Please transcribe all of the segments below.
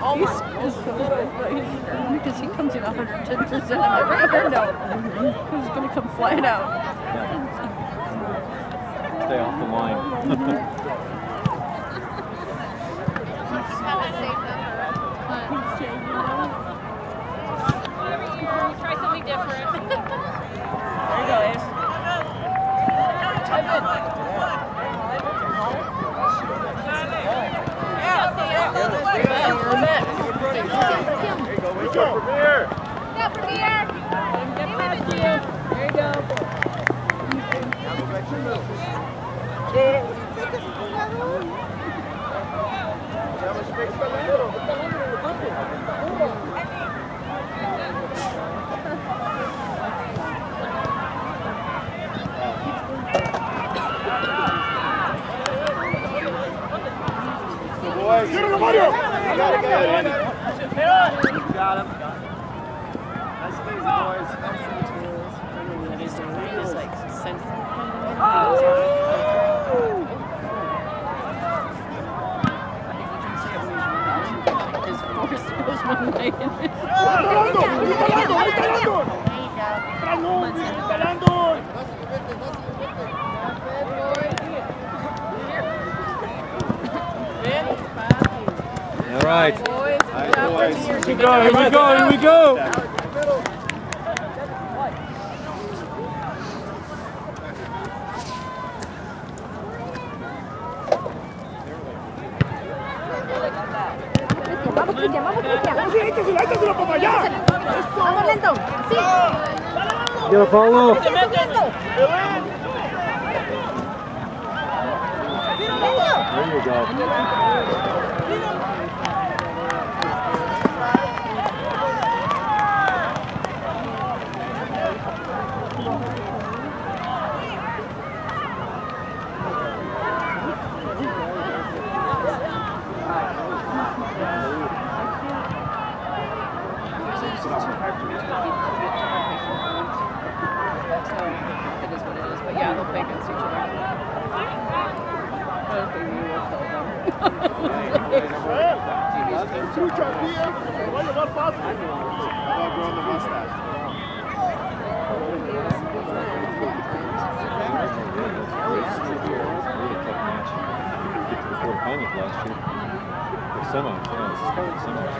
Because he comes in 110%. I'm like, no. He's going to come flying out. Stay off the line. Try something different. There you go, Ace. Premier! There you go. Get him, Mario! You got him. Nice and easy, boys. He's like sensitive. His voice goes one way. All right. Here we go, here we go, here we go. Vamos, Cristian, vamos, Cristian. Vamos lento. Sí. Yo, Paulo. There you go. Yeah, they'll play against each other. I don't think we will kill them. Quarterfinals last year. Or semis, yeah, this is kind of semis.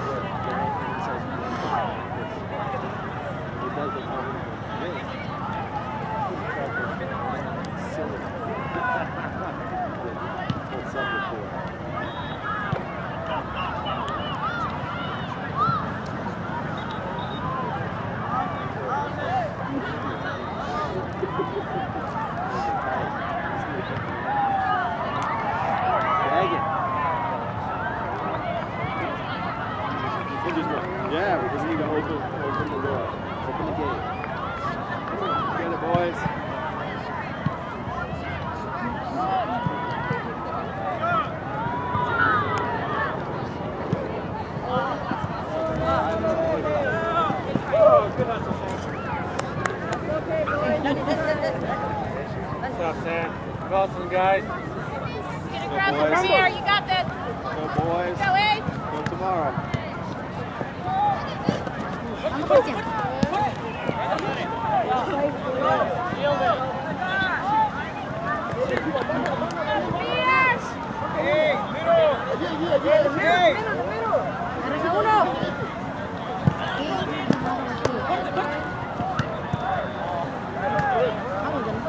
Yeah, we just need to open the door. Open the gate. Get it, boys. What's up, Sam? Awesome, guys. Get across the Premier, you got this. Go, boys. Go, Ace. Go tomorrow. Vamos, Cristian. Arranca uno. Vamos, de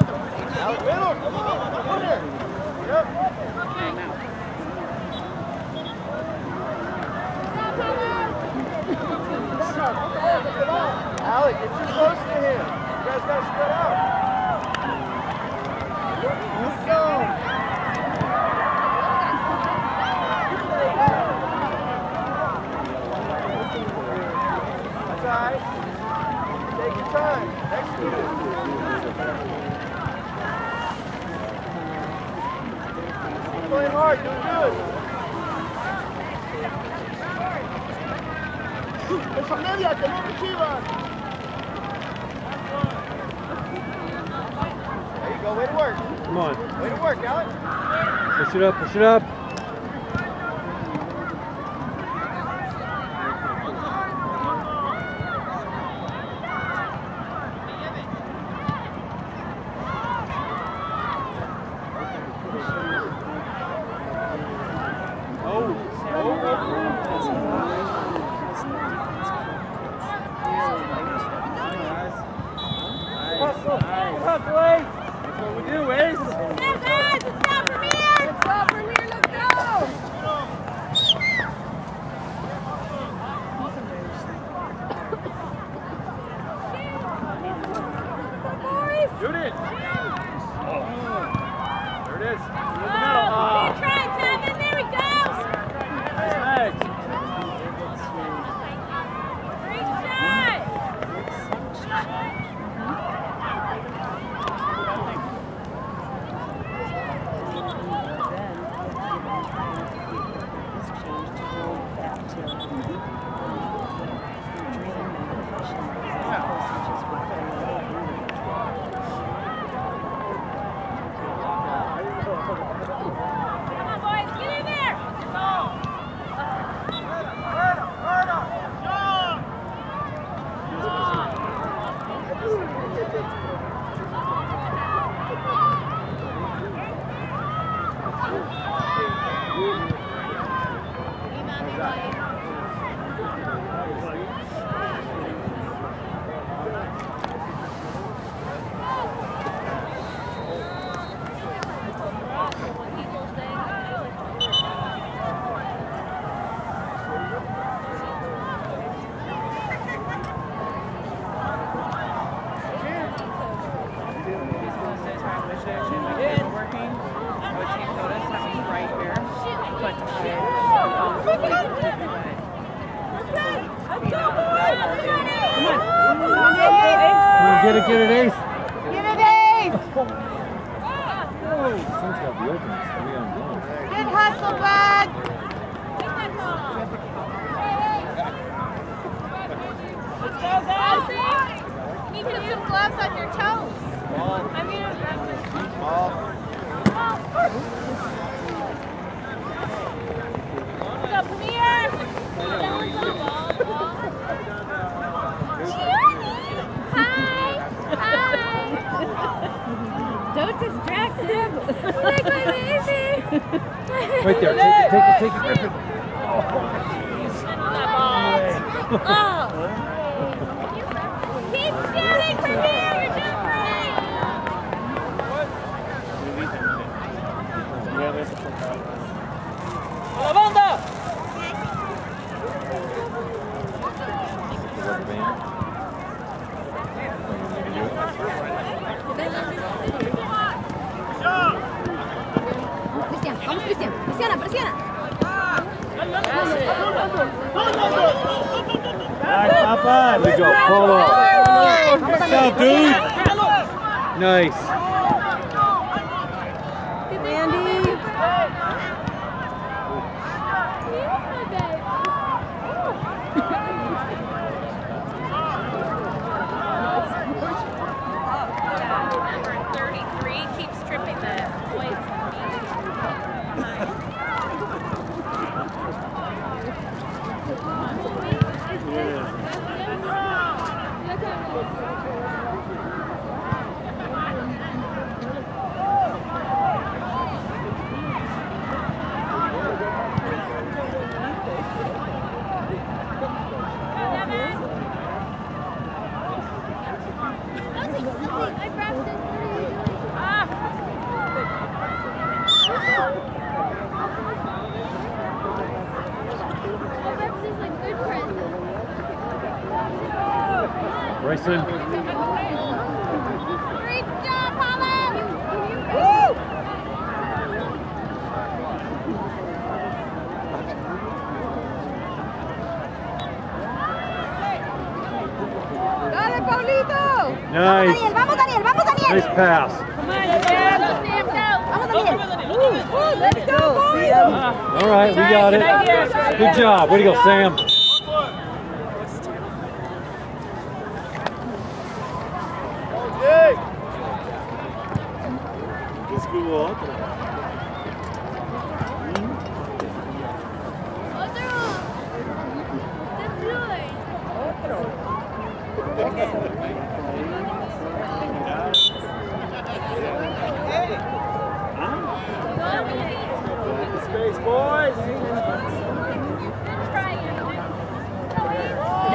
Alec, get too close to him. You guys gotta spread out. Let's go. That's all right. Take your time. Next to it. Playing hard, doing good. Esa media que no reciban. There you go, way to work. Come on. Way to work, Alec. Push it up, push it up. That's what we do, Ace. Let's go from here! Let's go from here, let's go! Shoot it. Oh. There it is. Oh, keep trying, Tevin. There we go. Nice legs. Great shot. Come on, boys. Get in there. Get it, Ace. Get it, Ace! Oh, Sun's got the openings. 3 on 1. Good hustle, bud! Let's go, guys. You need to put some gloves on your toes. I mean, What's up, Premier? Hi. Don't distract him! Like my baby. Right there. Take it, Griffin. Oh. Keep shooting from here. You're doing great. ¡La banda! The rubber band. Cristian, vamos Cristian. Presiona, presiona. Good job. Follow up. Good job, dude. Nice. Number 33 keeps tripping the boys. Bryson. Great job, Holland! Woo! Dale, Paulito! Nice. Vamos Daniel, vamos Daniel. Nice pass. Come on, Sam, go! Vamos Daniel. Let's go, boys! All right, we got it. Good job. Way to go, Sam. Space, boys!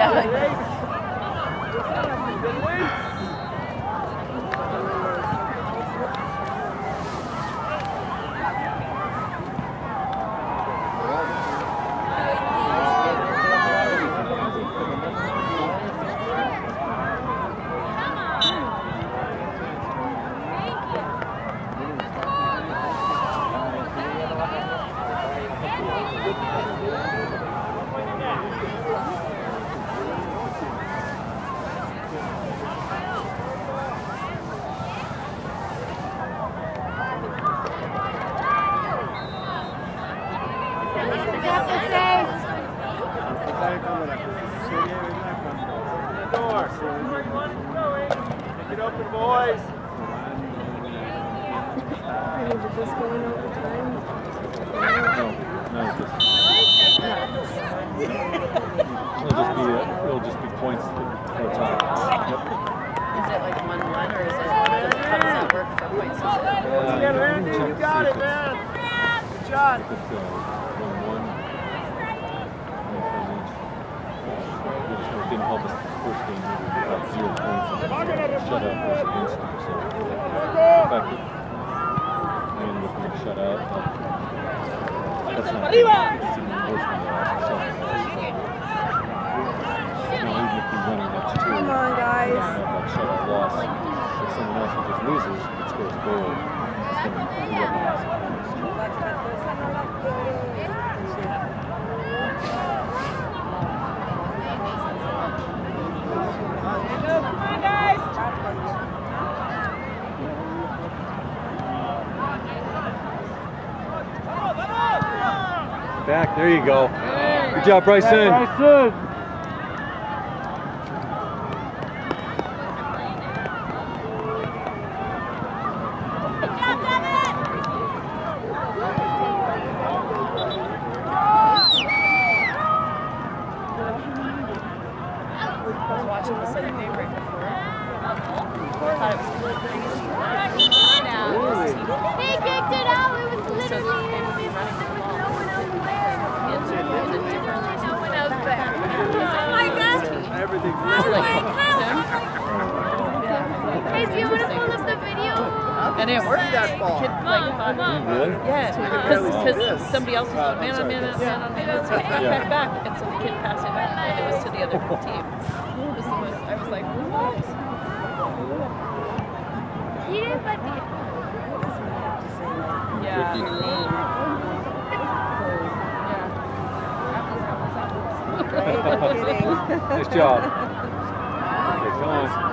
It'll just be points for a tie. Yep. Is it like 1-1 or is it, how does that work for points? You got it, man. Good shot. If it's 1-1, it didn't help us the first game. We got 0 points and shutout was against them. So the fact that we ended up being shut out, that's not good. It's even worse than the last shot. Even if we win our next two, come on, guys. we have that shutout loss. If someone else who just loses but scores a goal, it's going to be recognized. Come on, guys. Back, there you go. Good job, Bryson. Bryson. And it worked. Really? Yeah, because somebody else was man on man on man on man. So he back back, and so the kid passed it back, and it was to the other team. It was the most, I was like, what? Nice job. Okay, come on.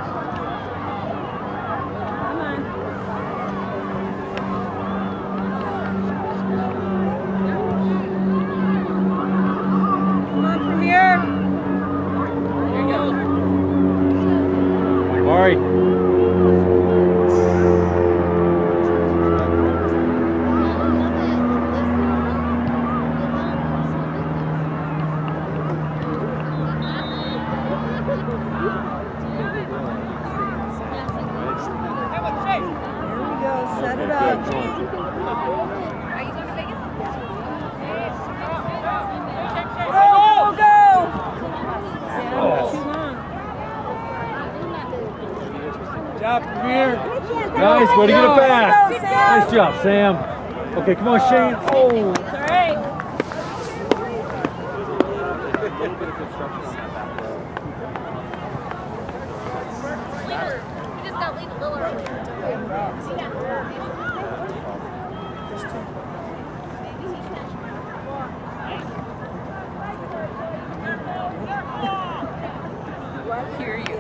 Set it up. Are you going to Vegas? Go, go! Good job, Premier. Nice, way to get it back. Nice job, Sam. Okay, come on, Shane. Oh. It's all right. You just got to leave a little early. Hear you.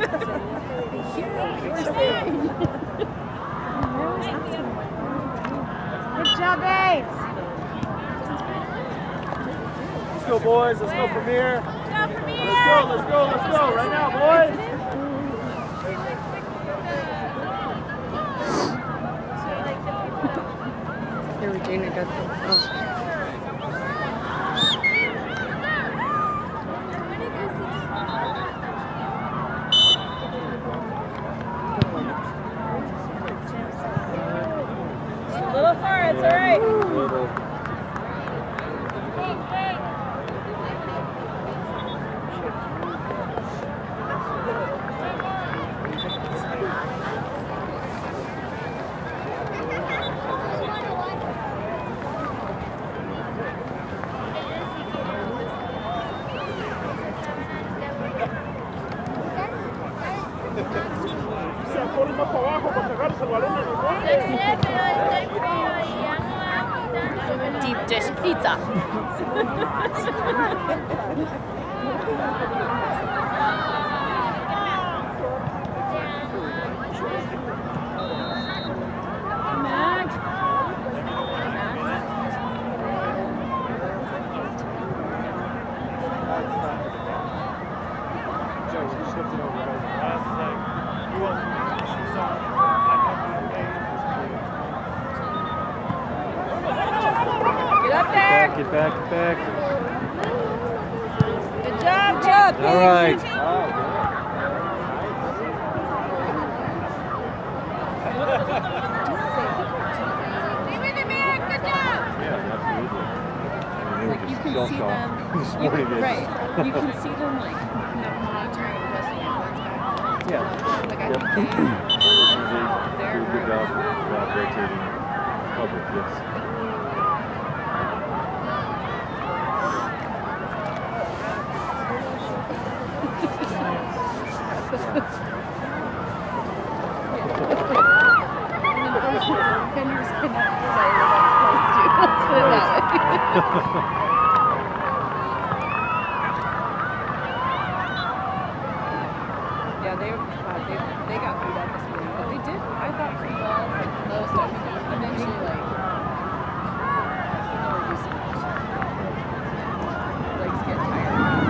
Good job, Ace. Let's go, boys. Let's go, Premier. Let's go. Right now, boys. Here, Regina got the. A little far, it's all right. Deep dish pizza. Get back, get back. Good job, All right. Yeah, absolutely. Like you can see them, right? You can see them like monitoring the rest of your cards back. Yeah. Like I Yep. think They do a good job rotating coverage, yes. Defenders cannot play without supposed to. Let's put it that way. Yeah, they got beat up this morning, but they did. I thought pretty well. Like most of them, eventually, like they were using it. Legs get tired.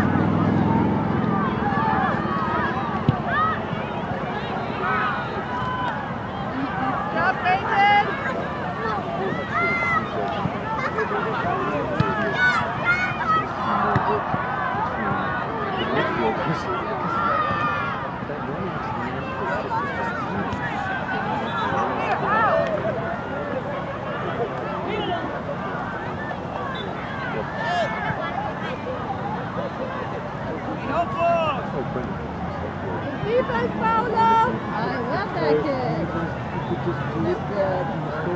Job, Nathan! Defense, Paolo! I love that kid. That's good.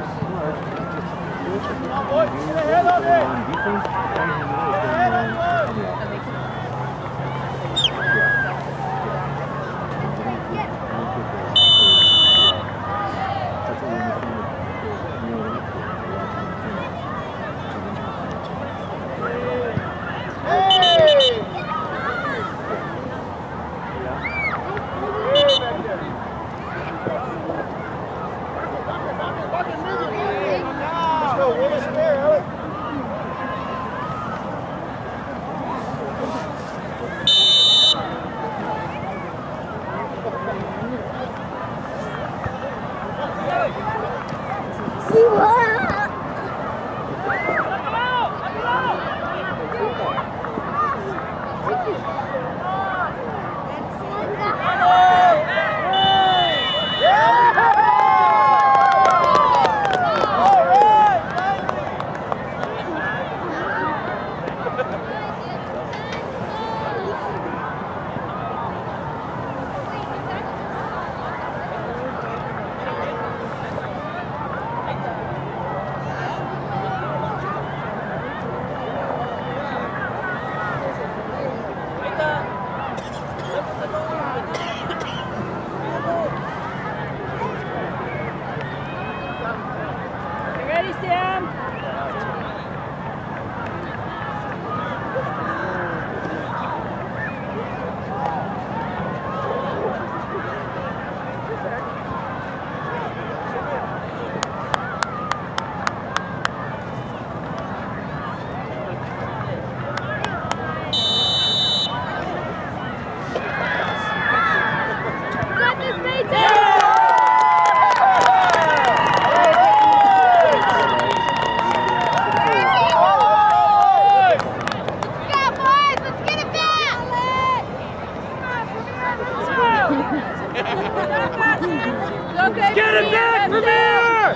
Okay, Get it back from here!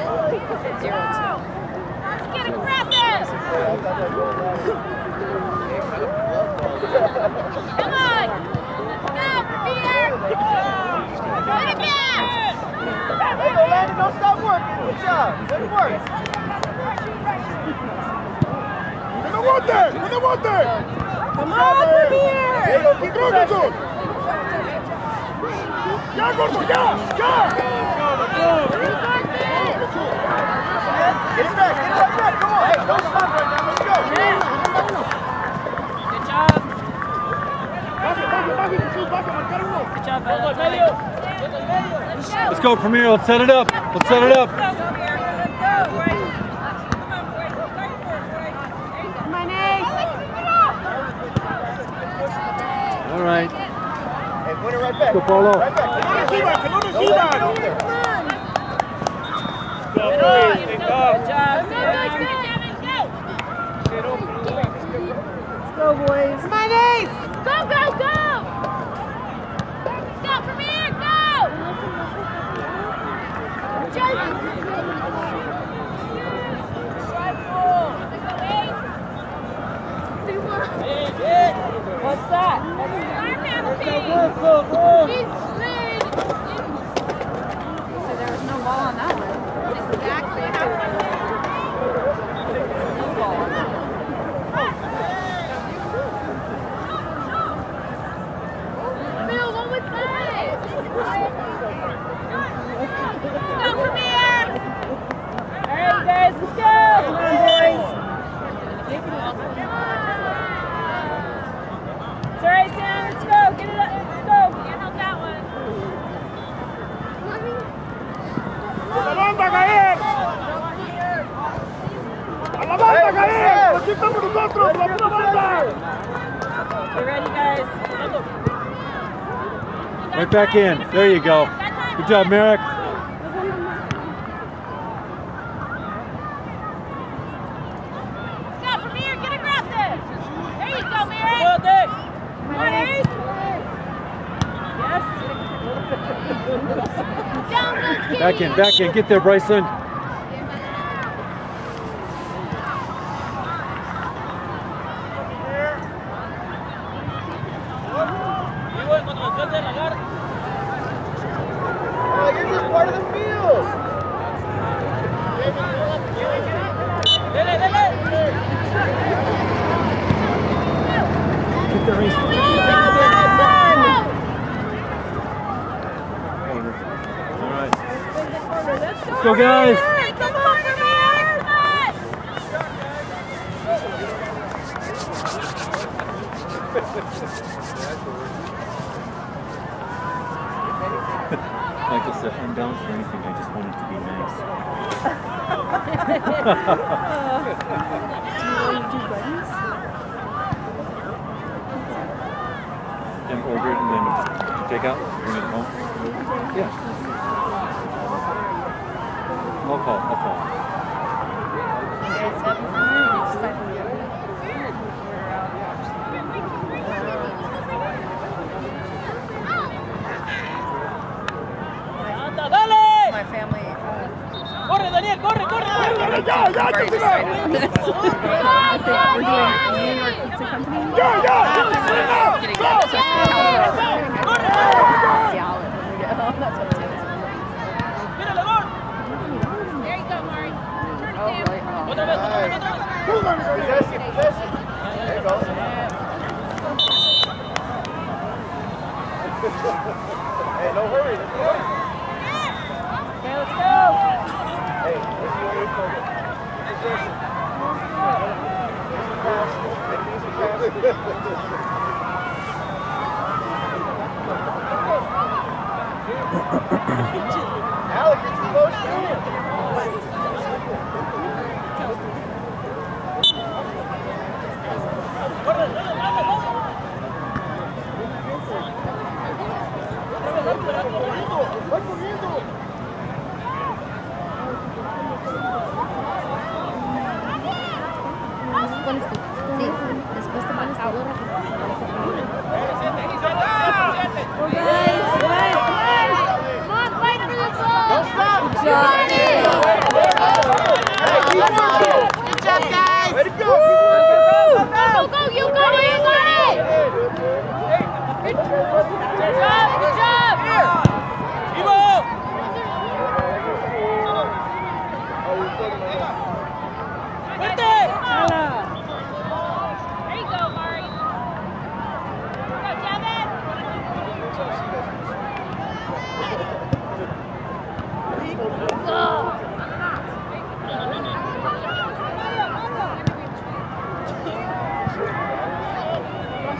0-2. Get aggressive! Come on! Go, Peter! Put it back! Hey, Landon, don't stop working. Good job. Good work. ¡Aguante! Come on, Premier! ¡Keep moving, ¡Ya, gordo, ya! Get it back, come on. Hey, don't stop right now, let's go. Good job. Good job, Let's go, Premier. Let's set it up. Let's set it up. Come on, Ace. All right. Hey, win it right back. Go, Paulo. Right back. Don't let it go there. Good job. Let's go, boys. Come on, Ace. Go, go, go! Go, Premier, go! What's that? So there was no ball on that one. Exactly. No ball on that one. Bill, what was that? Go, Premier! All right, you guys, let's go. Come on, boys. It's all right, Sam. Let's go. Get it up. Let's go. Handle that one. ¡La banda a caer! ¡A la banda a caer! ¡Aquí estamos nosotros! ¡La puta banda! You ready, guys? Right back in. There you go. Good job, Merrick. Go, Premier, get aggressive! There you go, Mary! Come on, Ace. Yes. Down those keys! Back in. Back in. Get there, Bryson. Oh, you're just part of the field. Get there, Ace. All right. Let's go, guys. Come on, Premier! Come on! Michael said, I'm down for anything. I just want it to be nice. Do you want to do buttons? And order it and then just take out, bring it home. Yeah. I'll call. My family. ¡Corre, Daniel! ¡Corre, corre! ¡Ya, ya, ya! We're doing New York Pizza Company. ¡Ya, ya! Getting California. That's what it is. There you go, Mari. Turn it Oh, down. really? Oh. Possession. There you go. Hey, no hurry. Let's go. Okay, let's go. Hey, let's see where you're going. Possession. Alec, you're too low shooting. Sí, después te pones todo Come on, fight for the ball! Don't stop. Good job.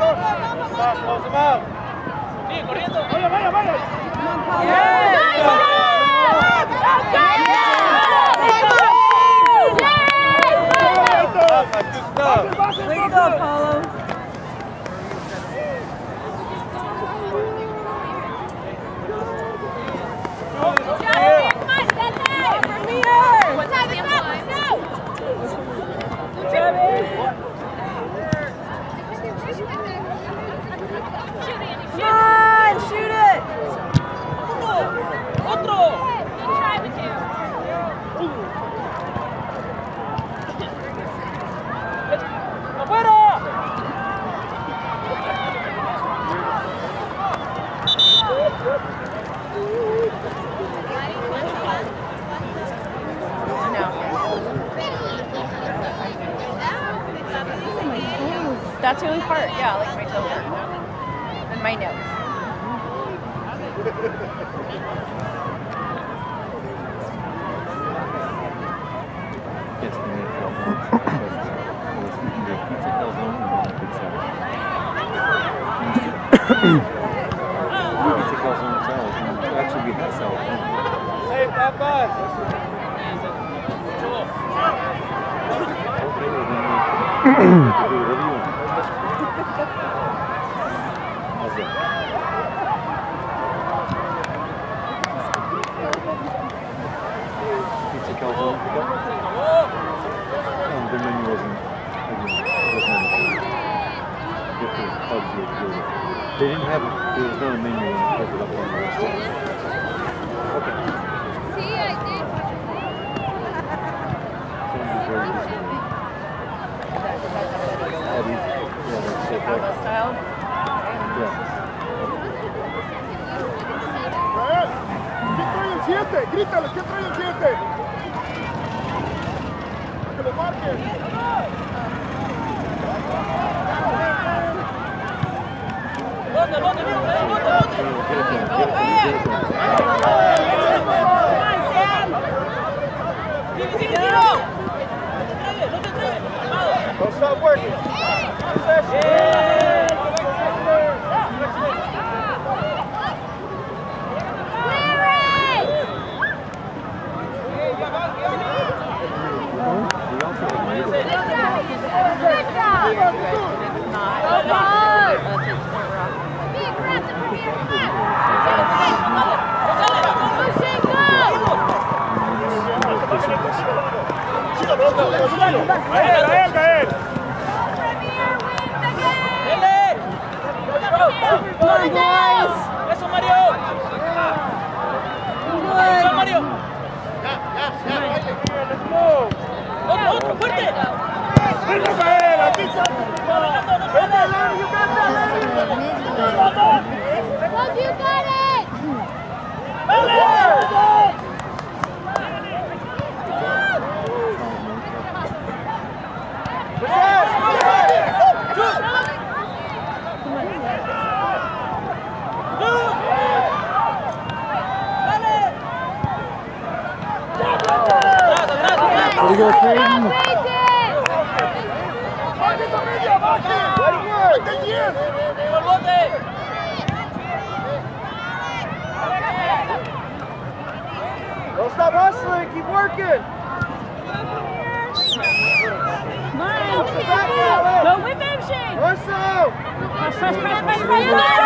Close him out. Vaya, vaya, vaya. Way to go, Paulo. That's the only part, yeah, like my toes and my nose. Yes, the main problem. Pizza calzone and then pizza. Pizza calzone salad. Actually, we had salad. Hey, Papa. Okay, well then you can do whatever you want. How's that? Pizza calzone. The menu wasn't. They didn't have. There was no menu when I picked it up on the restaurant. Okay. See, I did. Sounds very easy. Yeah, that's it. Alba style. Yeah. ¿Qué trae el 7? Grítale, ¿qué trae el 7? Que lo marquen. Don't stop working. ¡Eso, Mario! ¡Eso, Mario! ¡Otro, fuerte! ¡Venga, Gael! ¡Aquí está! Love, you got it! There you go, Creighton. Don't stop hustling. Keep working. Go with him, Shane! Hustle. Press, press, press, press, Oh,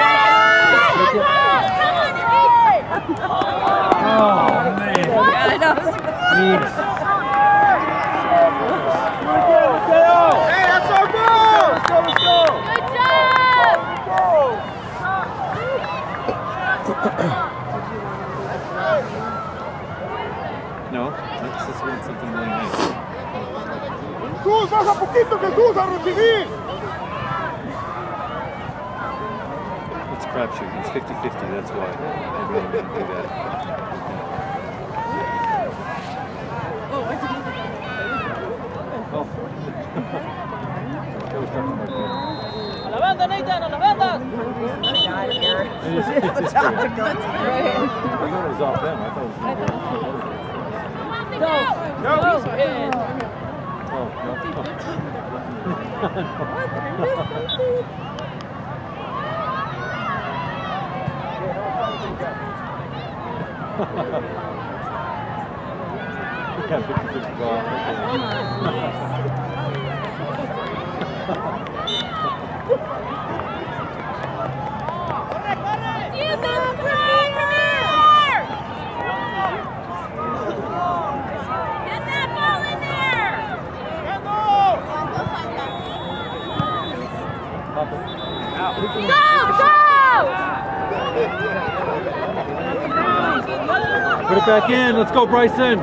man. Yeah, I know. Needs. Hey, that's our goal. Let's go, let's go. Good job! No, that's just been something really nice. Jesús, baja poquito, Jesús, a recibir. It's a crapshoot. It's 50-50. That's why I really didn't do that. Oh. That was talking about that. ¡A la banda, Nathan! ¡A la banda! It is great. I thought it was off them. I thought it was Go! Go! Oh, no. Yeah, 56 go off. Get that ball in there! Put it back in. Let's go, Bryson.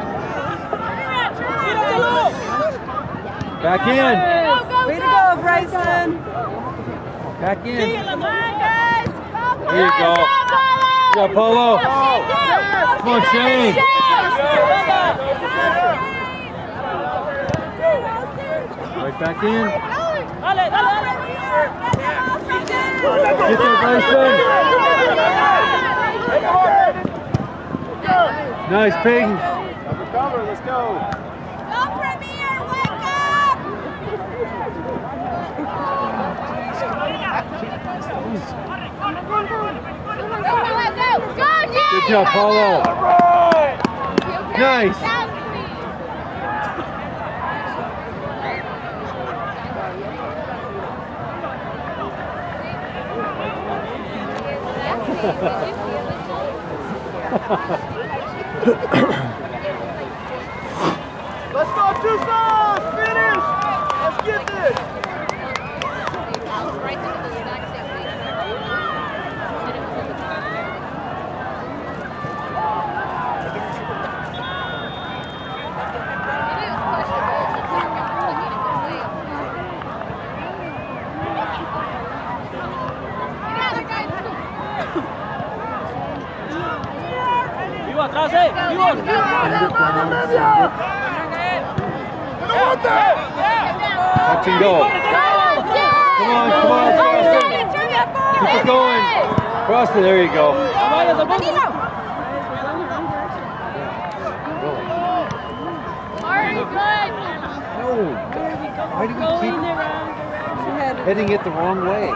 Back in. Way to go, Bryson. Back in. Come on, guys! There you go. Yeah, Polo. Come on, Shane. Right back in. Get there, Bryson. Nice, Peyton. Cover, let's go. Go, Premier! Wake up! Go, Jay! Good job, Paulo. Nice. Let's go, Tucson! Finish! Let's get this! Touch and go. Come on, Austin. Keep it going. Austin, there you go. No. Why do we keep heading it the wrong way?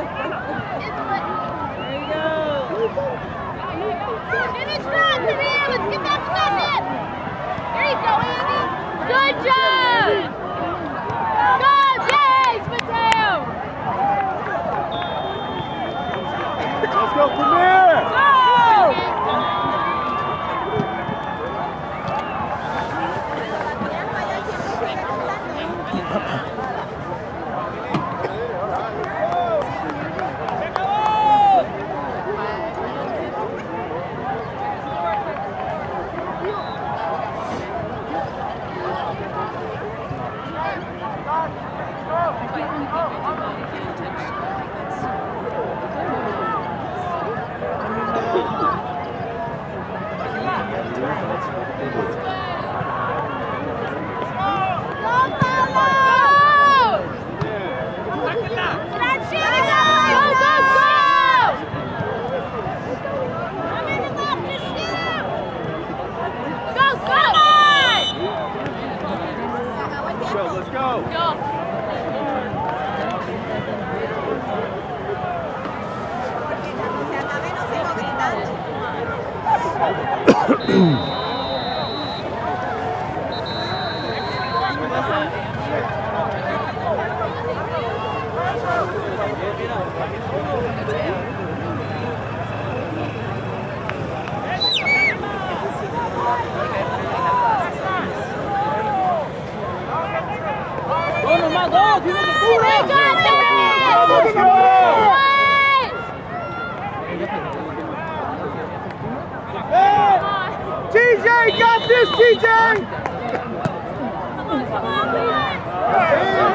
Finish strong, Premier! Let's get that second! There you go, Andy! Good job! Go, Jace! Mateo! Let's go, Premier! Let's go! TJ, got this, TJ!